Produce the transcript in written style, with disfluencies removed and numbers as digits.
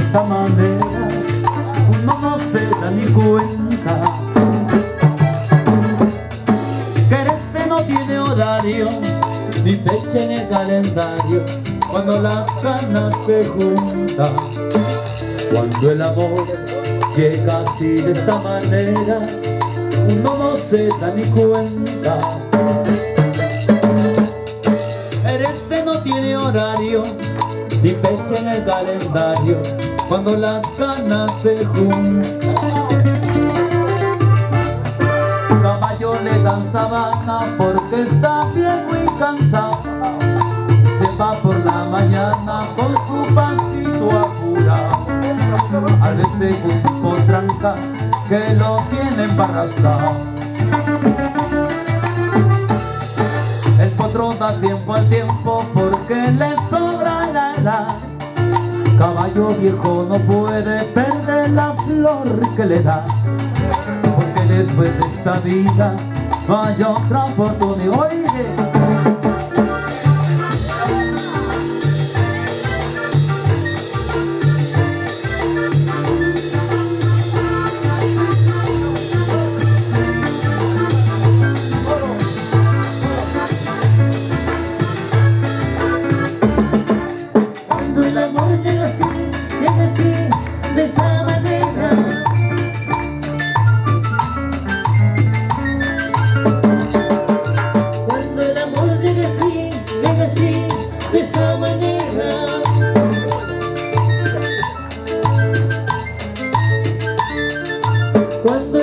esa manera, uno no se da ni cuenta. Quererse no tiene horario ni fecha en el calendario, cuando las ganas se juntan. Cuando el amor llega así de esta manera, uno no se da ni cuenta. Quererse no tiene horario ni fecha en el calendario, cuando las ganas se juntan. Caballo le dan sabana porque está viejo y cansado, se va por la mañana con su pasito apurado. A veces un potranca que lo tiene embarrastado. El potro da tiempo al tiempo porque le sobra la edad. Caballo viejo no puede perder la flor que le da, porque después de esta vida no hay otra oportunidad. Oye, el amor llega así, de esa manera. Cuando el amor llega así, de esa manera. Cuando